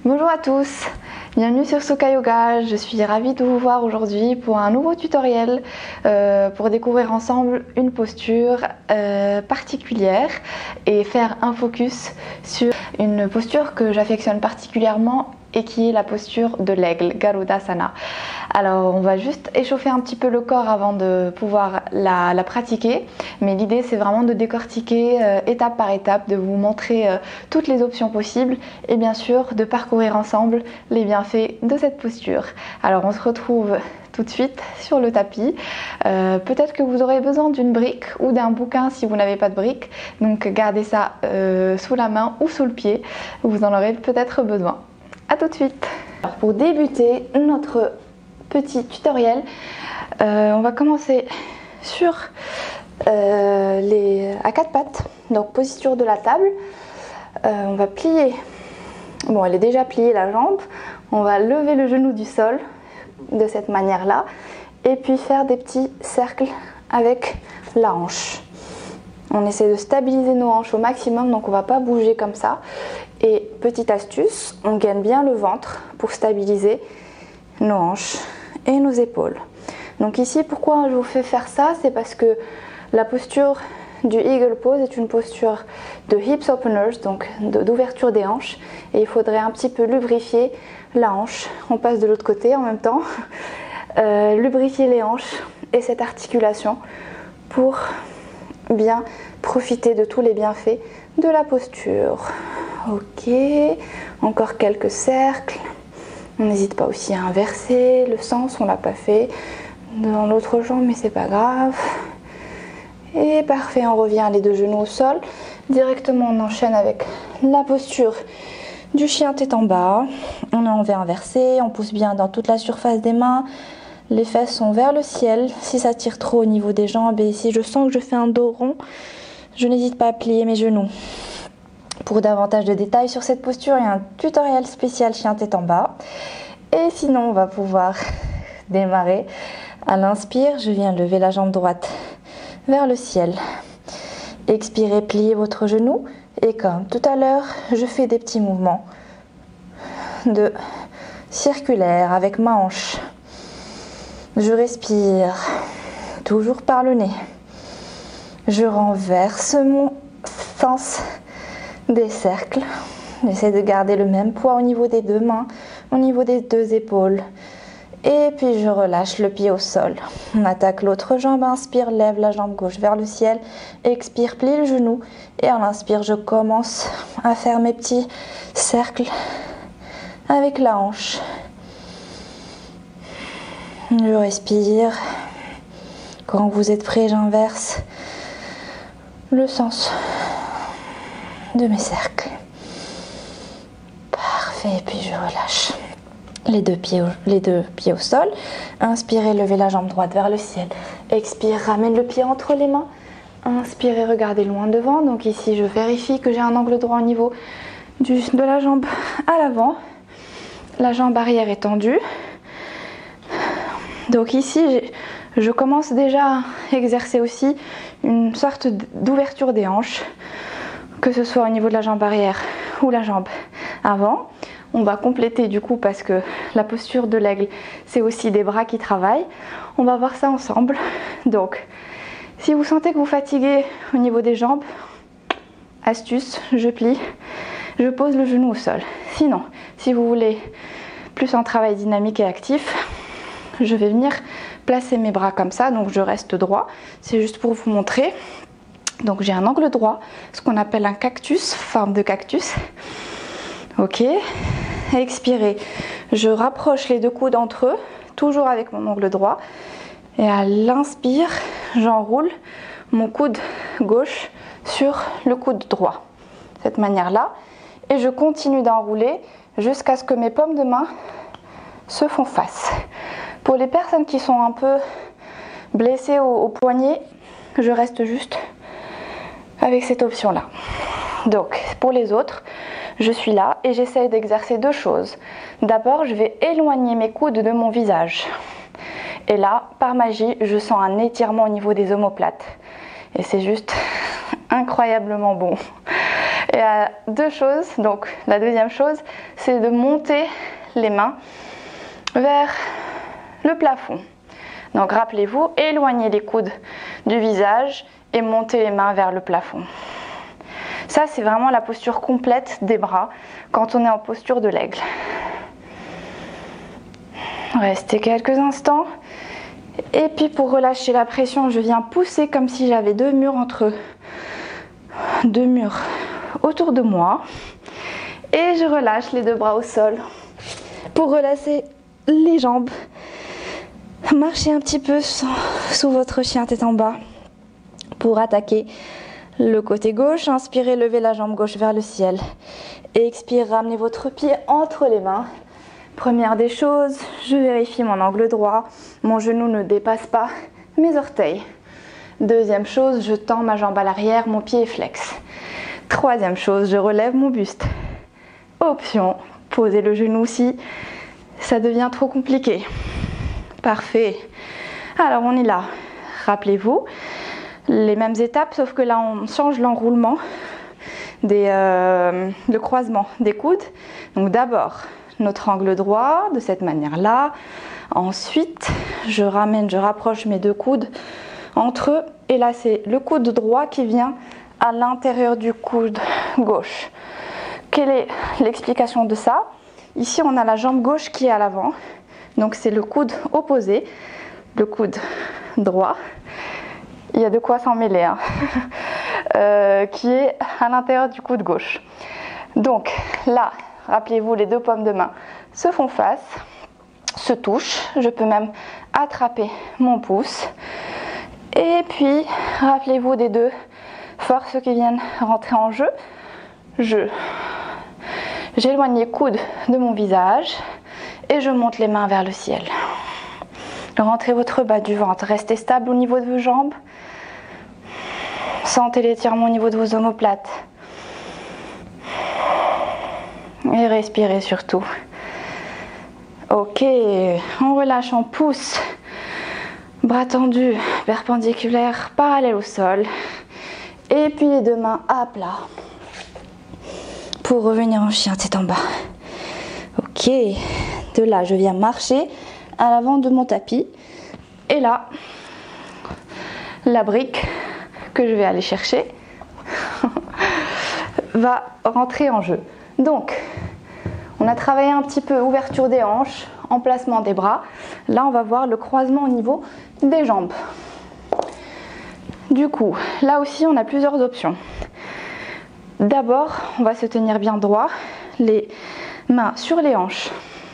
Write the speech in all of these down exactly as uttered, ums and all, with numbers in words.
Bonjour à tous, bienvenue sur Soka Yoga. Je suis ravie de vous voir aujourd'hui pour un nouveau tutoriel euh, pour découvrir ensemble une posture euh, particulière et faire un focus sur une posture que j'affectionne particulièrement et qui est la posture de l'aigle, Garudasana. Alors on va juste échauffer un petit peu le corps avant de pouvoir la, la pratiquer, mais l'idée c'est vraiment de décortiquer euh, étape par étape, de vous montrer euh, toutes les options possibles et bien sûr de parcourir ensemble les bienfaits de cette posture. Alors on se retrouve tout de suite sur le tapis. Euh, peut-être que vous aurez besoin d'une brique ou d'un bouquin si vous n'avez pas de brique, donc gardez ça euh, sous la main ou sous le pied, vous en aurez peut-être besoin. A tout de suite. Alors pour débuter notre petit tutoriel, euh, on va commencer sur euh, les à quatre pattes, donc posture de la table. Euh, on va plier, bon elle est déjà pliée la jambe, on va lever le genou du sol de cette manière là et puis faire des petits cercles avec la hanche. On essaie de stabiliser nos hanches au maximum, donc on ne va pas bouger comme ça. Et petite astuce, on gaine bien le ventre pour stabiliser nos hanches et nos épaules. Donc ici, pourquoi je vous fais faire ça? C'est parce que la posture du Eagle Pose est une posture de hips openers, donc d'ouverture des hanches. Et il faudrait un petit peu lubrifier la hanche. On passe de l'autre côté en même temps. Euh, lubrifier les hanches et cette articulation pour bien profiter de tous les bienfaits de la posture. Ok, encore quelques cercles. On n'hésite pas aussi à inverser le sens, on l'a pas fait dans l'autre jambe mais c'est pas grave. Et parfait, on revient les deux genoux au sol. Directement on enchaîne avec la posture du chien tête en bas. On est en V inversé, on pousse bien dans toute la surface des mains. Les fesses sont vers le ciel. Si ça tire trop au niveau des jambes et si je sens que je fais un dos rond, je n'hésite pas à plier mes genoux. Pour davantage de détails sur cette posture, il y a un tutoriel spécial chien tête en bas. Et sinon, on va pouvoir démarrer. À l'inspire, je viens lever la jambe droite vers le ciel. Expirez, pliez votre genou. Et comme tout à l'heure, je fais des petits mouvements de circulaire avec ma hanche. Je respire, toujours par le nez. Je renverse mon sens des cercles. J'essaie de garder le même poids au niveau des deux mains, au niveau des deux épaules. Et puis je relâche le pied au sol. On attaque l'autre jambe, inspire, lève la jambe gauche vers le ciel. Expire, plie le genou. Et à l'inspire, je commence à faire mes petits cercles avec la hanche. Je respire. Quand vous êtes prêt, j'inverse le sens de mes cercles. Parfait, et puis je relâche les deux pieds au, les deux pieds au sol. Inspirez, levez la jambe droite vers le ciel. Expire, ramène le pied entre les mains. Inspirez, regardez loin devant. Donc ici, je vérifie que j'ai un angle droit au niveau du, de la jambe à l'avant. La jambe arrière est tendue. Donc ici, je commence déjà à exercer aussi une sorte d'ouverture des hanches, que ce soit au niveau de la jambe arrière ou la jambe avant. On va compléter du coup parce que la posture de l'aigle, c'est aussi des bras qui travaillent. On va voir ça ensemble. Donc, si vous sentez que vous fatiguez au niveau des jambes, astuce, je plie, je pose le genou au sol. Sinon, si vous voulez plus un travail dynamique et actif, je vais venir placer mes bras comme ça, donc je reste droit. C'est juste pour vous montrer. Donc j'ai un angle droit, ce qu'on appelle un cactus, forme de cactus. Ok, expirez. Je rapproche les deux coudes entre eux, toujours avec mon angle droit. Et à l'inspire, j'enroule mon coude gauche sur le coude droit. De cette manière-là. Et je continue d'enrouler jusqu'à ce que mes paumes de main se font face. Pour les personnes qui sont un peu blessées au, au poignet, je reste juste avec cette option-là. Donc, pour les autres, je suis là et j'essaye d'exercer deux choses. D'abord, je vais éloigner mes coudes de mon visage. Et là, par magie, je sens un étirement au niveau des omoplates. Et c'est juste incroyablement bon. Et à deux choses, donc la deuxième chose, c'est de monter les mains vers le plafond. Donc rappelez-vous, éloignez les coudes du visage et montez les mains vers le plafond. Ça, c'est vraiment la posture complète des bras quand on est en posture de l'aigle. Restez quelques instants. Et puis pour relâcher la pression, je viens pousser comme si j'avais deux murs entre eux. Deux murs autour de moi. Et je relâche les deux bras au sol pour relâcher les jambes. Marchez un petit peu sous votre chien tête en bas pour attaquer le côté gauche. Inspirez, levez la jambe gauche vers le ciel. Et expirez, ramenez votre pied entre les mains. Première des choses, je vérifie mon angle droit. Mon genou ne dépasse pas mes orteils. Deuxième chose, je tends ma jambe à l'arrière, mon pied est flex. Troisième chose, je relève mon buste. Option, posez le genou si ça devient trop compliqué. Parfait. Alors on est là. Rappelez-vous, les mêmes étapes, sauf que là on change l'enroulement, des, euh, le croisement des coudes. Donc d'abord, notre angle droit, de cette manière-là. Ensuite, je ramène, je rapproche mes deux coudes entre eux. Et là, c'est le coude droit qui vient à l'intérieur du coude gauche. Quelle est l'explication de ça? Ici, on a la jambe gauche qui est à l'avant. Donc, c'est le coude opposé, le coude droit. Il y a de quoi s'en mêler, hein. euh, qui est à l'intérieur du coude gauche. Donc, là, rappelez-vous, les deux paumes de main se font face, se touchent. Je peux même attraper mon pouce. Et puis, rappelez-vous des deux forces qui viennent rentrer en jeu. Je, j'éloigne les coudes de mon visage et je monte les mains vers le ciel. Rentrez votre bas du ventre, restez stable au niveau de vos jambes. Sentez l'étirement au niveau de vos omoplates. Et respirez surtout. Ok, on relâche, on pousse. Bras tendus, perpendiculaires, parallèles au sol. Et puis les deux mains à plat. Pour revenir en chien tête en bas. Ok, de là je viens marcher à l'avant de mon tapis. Et là, la brique que je vais aller chercher va rentrer en jeu. Donc, on a travaillé un petit peu ouverture des hanches, emplacement des bras. Là, on va voir le croisement au niveau des jambes. Du coup, là aussi, on a plusieurs options. D'abord, on va se tenir bien droit, les mains sur les hanches.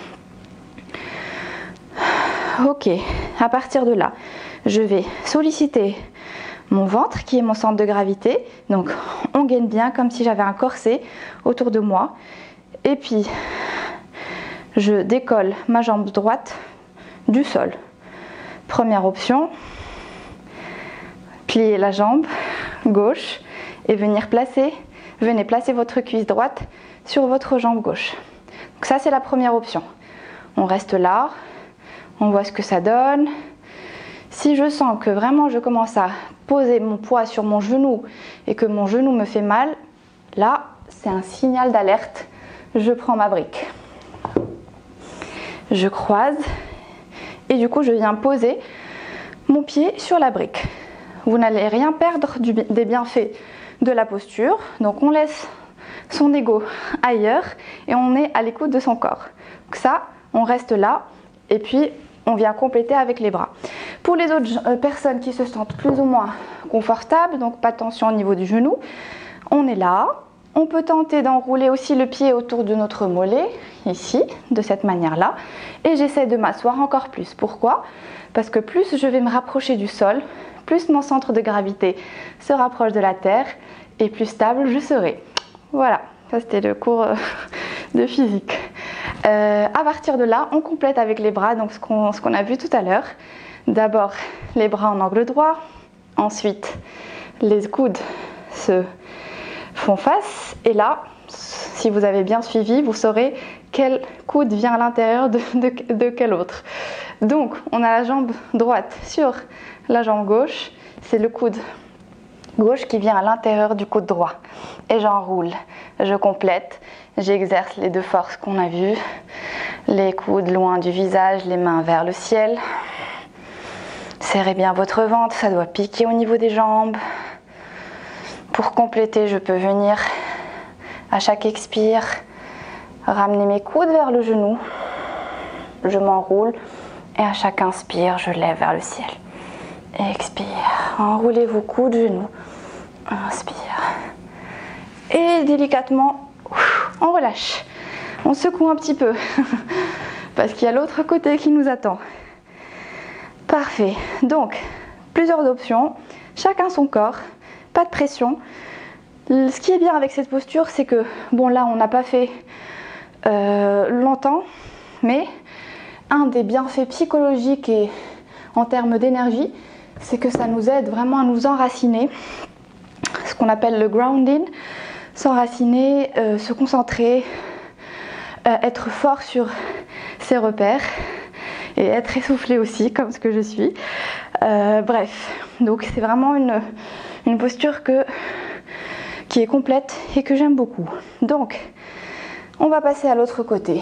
Ok, à partir de là, je vais solliciter mon ventre qui est mon centre de gravité. Donc, on gaine bien comme si j'avais un corset autour de moi. Et puis, je décolle ma jambe droite du sol. Première option, plier la jambe gauche et venir placer, venez placer votre cuisse droite sur votre jambe gauche. Donc ça, c'est la première option. On reste là, on voit ce que ça donne. Si je sens que vraiment je commence à poser mon poids sur mon genou et que mon genou me fait mal, là, c'est un signal d'alerte. Je prends ma brique. Je croise et du coup, je viens poser mon pied sur la brique. Vous n'allez rien perdre du, des bienfaits de la posture. Donc, on laisse son ego ailleurs et on est à l'écoute de son corps. Donc ça, on reste là et puis on vient compléter avec les bras. Pour les autres personnes qui se sentent plus ou moins confortables, donc pas de tension au niveau du genou, on est là. On peut tenter d'enrouler aussi le pied autour de notre mollet, ici, de cette manière-là. Et j'essaie de m'asseoir encore plus. Pourquoi? Parce que plus je vais me rapprocher du sol, plus mon centre de gravité se rapproche de la terre et plus stable je serai. Voilà, ça c'était le cours de physique. Euh, à partir de là, on complète avec les bras, donc ce qu'on ce qu'on a vu tout à l'heure. D'abord, les bras en angle droit. Ensuite, les coudes se font face. Et là, si vous avez bien suivi, vous saurez quel coude vient à l'intérieur de, de, de quel autre. Donc, on a la jambe droite sur la jambe gauche. C'est le coude gauche qui vient à l'intérieur du coude droit. Et j'enroule, je complète, j'exerce les deux forces qu'on a vues. Les coudes loin du visage, les mains vers le ciel. Serrez bien votre ventre, ça doit piquer au niveau des jambes. Pour compléter, je peux venir à chaque expire, ramener mes coudes vers le genou. Je m'enroule et à chaque inspire, je lève vers le ciel. Expire, enroulez vos coudes, genoux. Inspire. Et délicatement, on relâche. On secoue un petit peu parce qu'il y a l'autre côté qui nous attend. Parfait. Donc, plusieurs options, chacun son corps, pas de pression. Ce qui est bien avec cette posture, c'est que, bon là, on n'a pas fait euh, longtemps, mais un des bienfaits psychologiques et en termes d'énergie, c'est que ça nous aide vraiment à nous enraciner, ce qu'on appelle le grounding, s'enraciner, euh, se concentrer, euh, être fort sur ses repères et être essoufflé aussi, comme ce que je suis. Euh, bref, donc c'est vraiment une, une posture que, qui est complète et que j'aime beaucoup. Donc, on va passer à l'autre côté.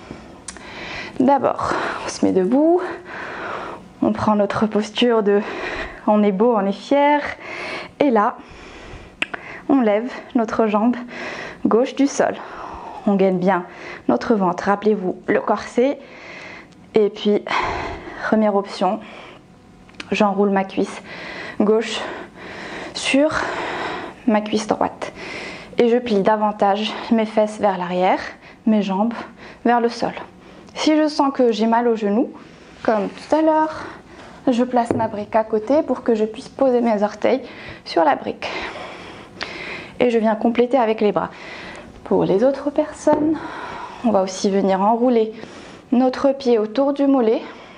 D'abord, on se met debout, on prend notre posture de on est beau, on est fier, et là, on lève notre jambe gauche du sol. On gaine bien notre ventre, rappelez-vous le corset. Et puis, première option, j'enroule ma cuisse gauche sur ma cuisse droite. Et je plie davantage mes fesses vers l'arrière, mes jambes vers le sol. Si je sens que j'ai mal au genou, comme tout à l'heure, je place ma brique à côté pour que je puisse poser mes orteils sur la brique. Et je viens compléter avec les bras. Pour les autres personnes, on va aussi venir enrouler notre pied autour du mollet.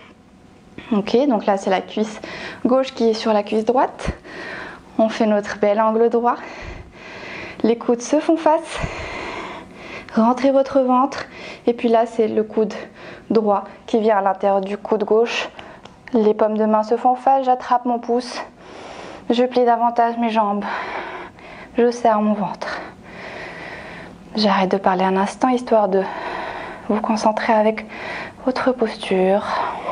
Ok, donc là c'est la cuisse gauche qui est sur la cuisse droite. On fait notre bel angle droit. Les coudes se font face. Rentrez votre ventre. Et puis là c'est le coude droit qui vient à l'intérieur du coude gauche. Les paumes de main se font face. J'attrape mon pouce. Je plie davantage mes jambes. Je serre mon ventre. J'arrête de parler un instant histoire de vous concentrer avec votre posture.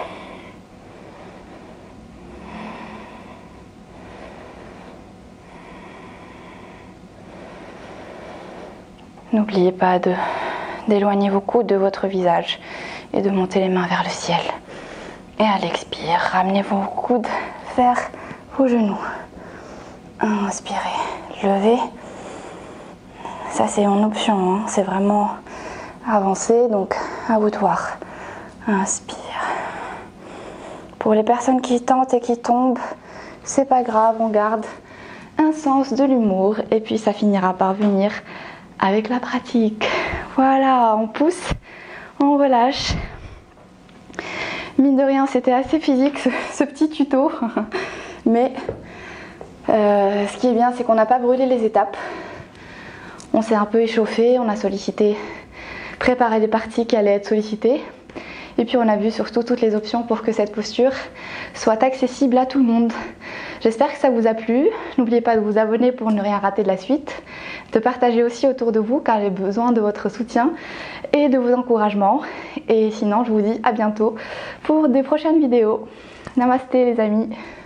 N'oubliez pas de, d'éloigner vos coudes de votre visage et de monter les mains vers le ciel. Et à l'expire, ramenez vos coudes vers vos genoux. Inspirez, levez. Ça c'est en option, hein. C'est vraiment avancé, donc à vous de voir. Inspire. Pour les personnes qui tentent et qui tombent, c'est pas grave, on garde un sens de l'humour et puis ça finira par venir avec la pratique. Voilà, on pousse, on relâche. Mine de rien, c'était assez physique ce, ce petit tuto, mais euh, ce qui est bien, c'est qu'on n'a pas brûlé les étapes. On s'est un peu échauffé, on a sollicité, préparé des parties qui allaient être sollicitées. Et puis on a vu surtout toutes les options pour que cette posture soit accessible à tout le monde. J'espère que ça vous a plu. N'oubliez pas de vous abonner pour ne rien rater de la suite, de partager aussi autour de vous car j'ai besoin de votre soutien et de vos encouragements. Et sinon, je vous dis à bientôt pour des prochaines vidéos. Namasté les amis.